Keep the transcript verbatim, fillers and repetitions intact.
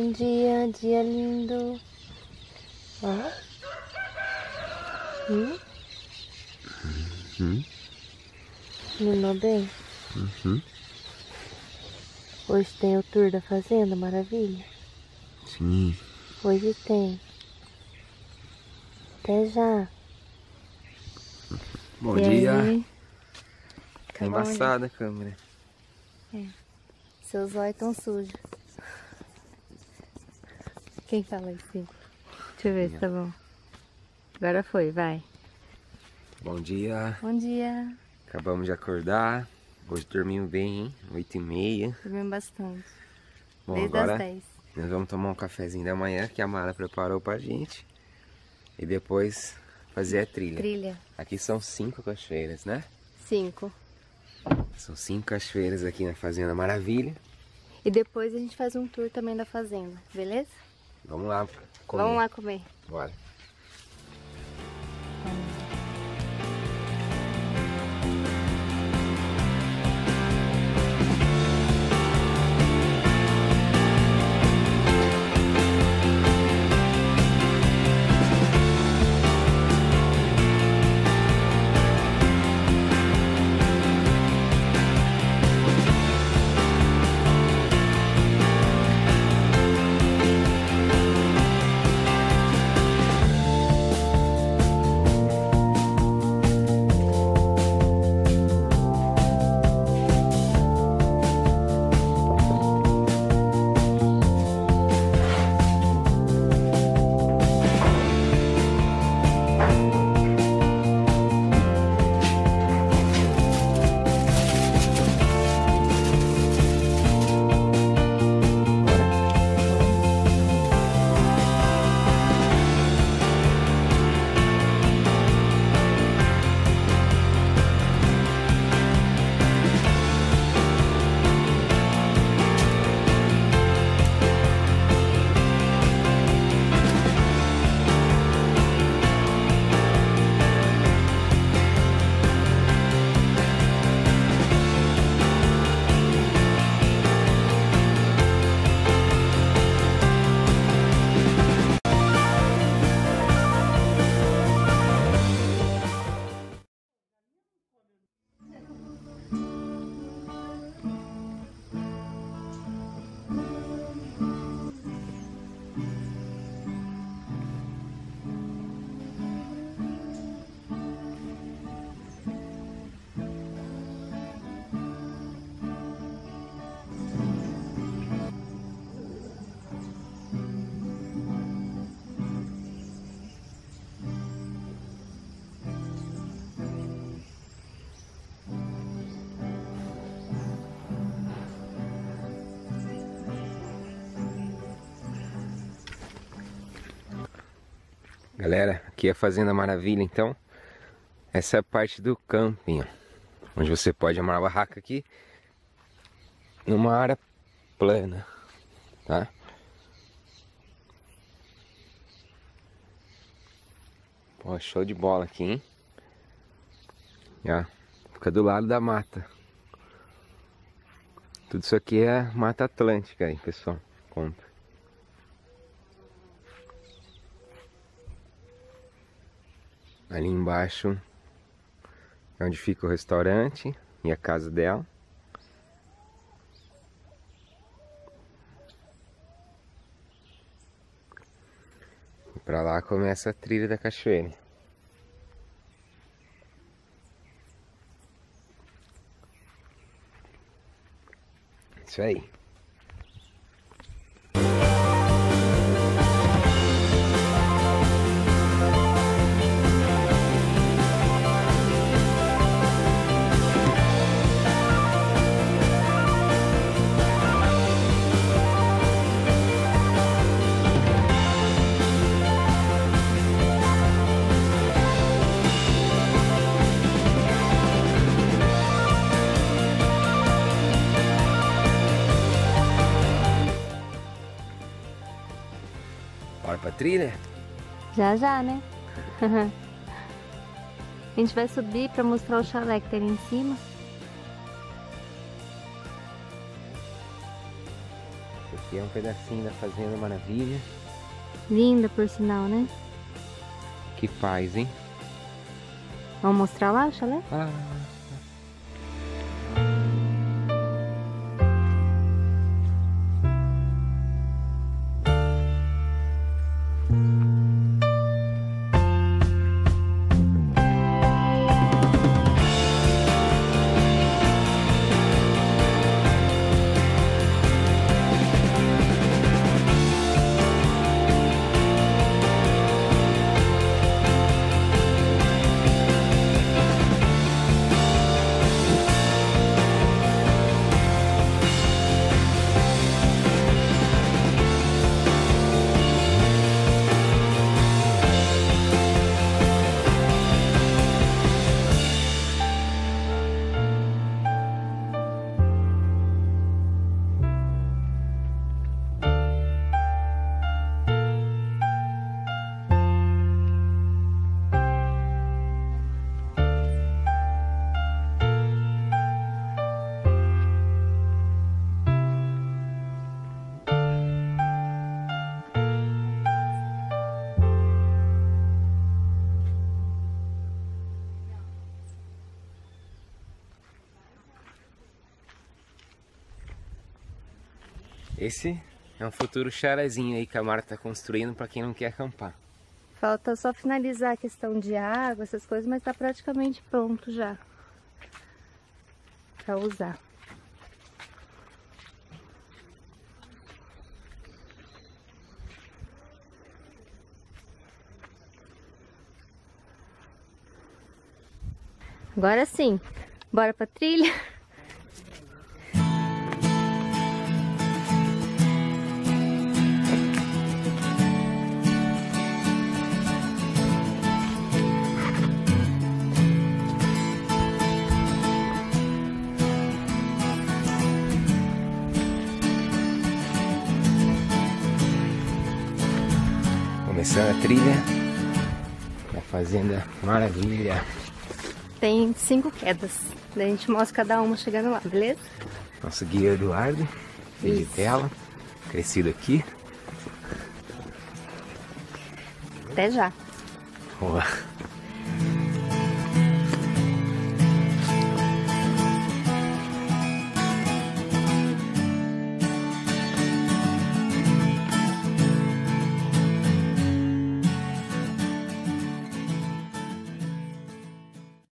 Bom dia, dia lindo. Ó. Hum? Uhum. Iluminou bem? Uhum. Hoje tem o tour da fazenda, maravilha? Sim. Hoje tem. Até já. Bom E dia. aí? Tá embaçada a câmera. É. Seus olhos tão sujos. Quem fala isso? Deixa eu ver se tá bom. Agora foi, vai. Bom dia. Bom dia. Acabamos de acordar. Hoje dormimos bem, hein? oito e meia. Dormimos bastante. Bom, Desde agora as dez. nós vamos tomar um cafezinho da manhã que a Mara preparou pra gente. E depois fazer a trilha. Trilha. Aqui são cinco cachoeiras, né? Cinco. São cinco cachoeiras aqui na Fazenda Maravilha. E depois a gente faz um tour também da fazenda, beleza? Vamos lá comer. Vamos lá comer. Bora. Galera, aqui é a Fazenda Maravilha, então. Essa é a parte do camping, ó, onde você pode amarrar a barraca aqui numa área plana, tá? Pô, show de bola aqui, hein? E, ó, fica do lado da mata. Tudo isso aqui é Mata Atlântica aí, pessoal. Conta. Ali embaixo é onde fica o restaurante e a casa dela. E pra lá começa a trilha da cachoeira. Isso aí. Bora pra trilha? Já já, né? A gente vai subir pra mostrar o chalé que tem ali em cima. Aqui é um pedacinho da Fazenda Maravilha. Linda, por sinal, né? Que paz, hein? Vamos mostrar lá o chalé? Ah. Esse é um futuro chalezinho aí que a Mara tá construindo para quem não quer acampar. Falta só finalizar a questão de água, essas coisas, mas tá praticamente pronto já para usar. Agora sim, bora pra trilha? Começando a trilha da Fazenda Maravilha. Tem cinco quedas, daí a gente mostra cada uma chegando lá, beleza? Nosso guia Eduardo, de tela, crescido aqui. Até já! Boa.